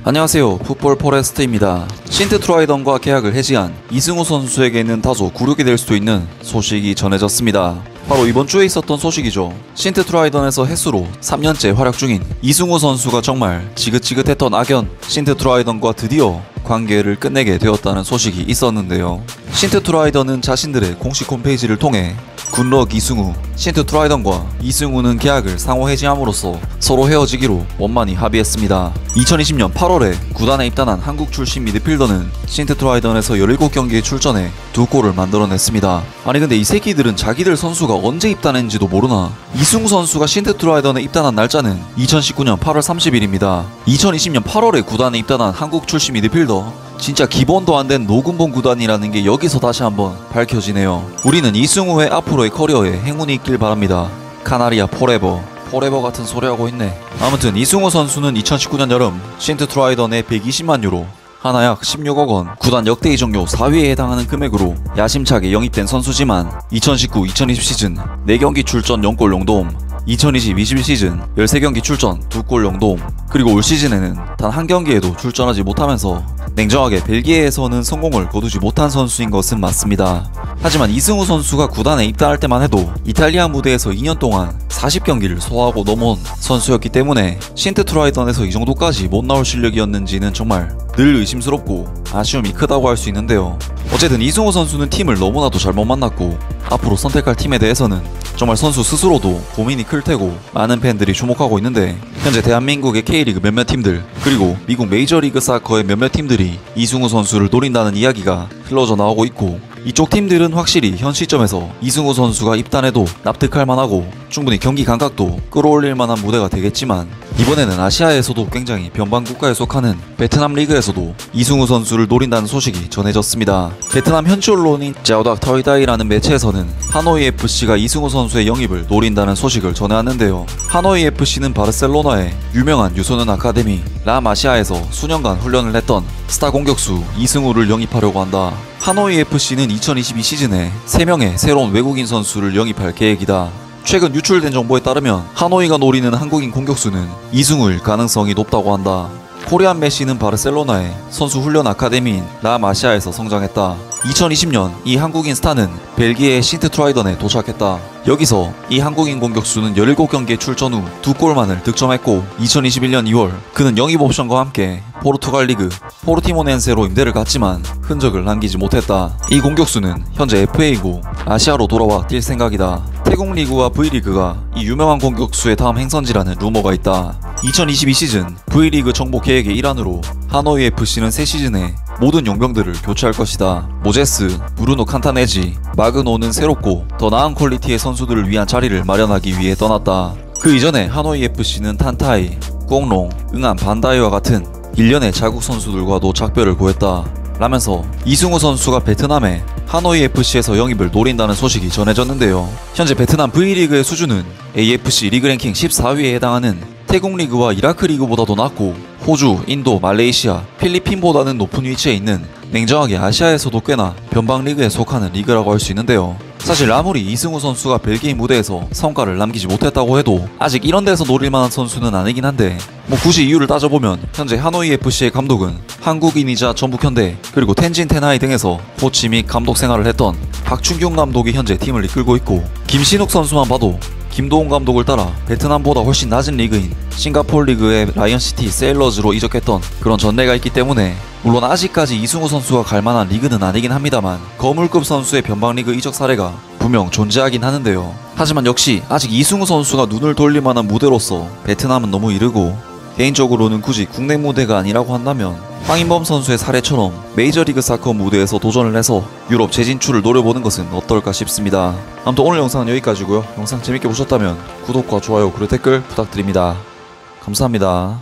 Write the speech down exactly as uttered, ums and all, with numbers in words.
안녕하세요. 풋볼 포레스트입니다. 신트 트라이던과 계약을 해지한 이승우 선수에게는 다소 굴욕이 될 수도 있는 소식이 전해졌습니다. 바로 이번 주에 있었던 소식이죠. 신트 트라이던에서 햇수로 삼 년째 활약 중인 이승우 선수가 정말 지긋지긋했던 악연 신트 트라이던과 드디어 관계를 끝내게 되었다는 소식이 있었는데요. 신트 트라이던은 자신들의 공식 홈페이지를 통해 굿럭 이승우, 신트 트라이던과 이승우는 계약을 상호 해지함으로써 서로 헤어지기로 원만히 합의했습니다. 이천이십 년 팔월에 구단에 입단한 한국 출신 미드필더는 신트 트라이던에서 열일곱 경기에 출전해 두 골을 만들어냈습니다. 아니 근데 이 새끼들은 자기들 선수가 언제 입단했는지도 모르나? 이승우 선수가 신트 트라이던에 입단한 날짜는 이천십구 년 팔월 삼십일입니다. 이천이십 년 팔월에 구단에 입단한 한국 출신 미드필더, 진짜 기본도 안 된 노근본 구단이라는 게 여기서 다시 한번 밝혀지네요. 우리는 이승우의 앞으로의 커리어에 행운이 있길 바랍니다. 카나리아 포레버. 포레버 같은 소리 하고 있네. 아무튼 이승우 선수는 이천십구 년 여름 신트 트라이던에 백이십만 유로, 하나 약 십육억 원, 구단 역대 이적료 사 위에 해당하는 금액으로 야심차게 영입된 선수지만 이천십구 이천이십 시즌 네 경기 출전 영 골 영 도움, 이천이십 이십일 시즌 십삼 경기 출전 두 골 영 도움, 그리고 올 시즌에는 단 한 경기에도 출전하지 못하면서 냉정하게 벨기에에서는 성공을 거두지 못한 선수인 것은 맞습니다. 하지만 이승우 선수가 구단에 입단할 때만 해도 이탈리아 무대에서 이 년 동안 사십 경기를 소화하고 넘어온 선수였기 때문에 신트 트라이던에서 이 정도까지 못 나올 실력이었는지는 정말 늘 의심스럽고 아쉬움이 크다고 할 수 있는데요. 어쨌든 이승우 선수는 팀을 너무나도 잘못 만났고 앞으로 선택할 팀에 대해서는 정말 선수 스스로도 고민이 클 테고 많은 팬들이 주목하고 있는데, 현재 대한민국의 K리그 몇몇 팀들 그리고 미국 메이저리그 사커의 몇몇 팀들이 이승우 선수를 노린다는 이야기가 흘러져 나오고 있고, 이쪽 팀들은 확실히 현 시점에서 이승우 선수가 입단해도 납득할 만하고 충분히 경기 감각도 끌어올릴 만한 무대가 되겠지만, 이번에는 아시아에서도 굉장히 변방 국가에 속하는 베트남 리그에서도 이승우 선수를 노린다는 소식이 전해졌습니다. 베트남 현지 언론인 자오닥 터이다이라는 매체에서는 하노이 에프씨가 이승우 선수의 영입을 노린다는 소식을 전해왔는데요. 하노이 에프씨는 바르셀로나의 유명한 유소년 아카데미 라마시아에서 수년간 훈련을 했던 스타 공격수 이승우를 영입하려고 한다. 하노이 에프씨는 이천이십이 시즌에 세 명의 새로운 외국인 선수를 영입할 계획이다. 최근 유출된 정보에 따르면 하노이가 노리는 한국인 공격수는 이승우일 가능성이 높다고 한다. 코리안 메시는 바르셀로나의 선수 훈련 아카데미인 라마시아에서 성장했다. 이천이십 년 이 한국인 스타는 벨기에의 신트 트라이던에 도착했다. 여기서 이 한국인 공격수는 열일곱 경기에 출전 후 두 골만을 득점했고, 이천이십일 년 이월 그는 영입 옵션과 함께 포르투갈 리그 포르티모넨세로 임대를 갔지만 흔적을 남기지 못했다. 이 공격수는 현재 에프에이고 아시아로 돌아와 뛸 생각이다. 태국 리그와 V리그가 이 유명한 공격수의 다음 행선지라는 루머가 있다. 이천이십이 시즌 V리그 정복 계획의 일환으로 하노이 에프씨는 새 시즌에 모든 용병들을 교체할 것이다. 모제스, 브루노 칸타네지, 마그노는 새롭고 더 나은 퀄리티의 선수들을 위한 자리를 마련하기 위해 떠났다. 그 이전에 하노이 에프씨는 탄타이, 꽁롱, 응안 반다이와 같은 일련의 자국 선수들과도 작별을 고했다. 라면서 이승우 선수가 베트남의 하노이 에프씨에서 영입을 노린다는 소식이 전해졌는데요. 현재 베트남 V리그의 수준은 에이에프씨 리그 랭킹 십사 위에 해당하는 태국 리그와 이라크 리그보다도 낮고, 호주, 인도, 말레이시아, 필리핀보다는 높은 위치에 있는 냉정하게 아시아에서도 꽤나 변방 리그에 속하는 리그라고 할 수 있는데요. 사실 아무리 이승우 선수가 벨기에 무대에서 성과를 남기지 못했다고 해도 아직 이런 데서 노릴만한 선수는 아니긴 한데, 뭐 굳이 이유를 따져보면 현재 하노이 에프씨의 감독은 한국인이자 전북현대 그리고 텐진 테나이 등에서 코치 및 감독 생활을 했던 박춘경 감독이 현재 팀을 이끌고 있고, 김신욱 선수만 봐도 김도훈 감독을 따라 베트남보다 훨씬 낮은 리그인 싱가포르 리그의 라이언시티 세일러즈로 이적했던 그런 전례가 있기 때문에, 물론 아직까지 이승우 선수가 갈만한 리그는 아니긴 합니다만 거물급 선수의 변방리그 이적 사례가 분명 존재하긴 하는데요. 하지만 역시 아직 이승우 선수가 눈을 돌릴 만한 무대로서 베트남은 너무 이르고, 개인적으로는 굳이 국내 무대가 아니라고 한다면 황인범 선수의 사례처럼 메이저리그 사커 무대에서 도전을 해서 유럽 재진출을 노려보는 것은 어떨까 싶습니다. 아무튼 오늘 영상은 여기까지고요. 영상 재밌게 보셨다면 구독과 좋아요 그리고 댓글 부탁드립니다. 감사합니다.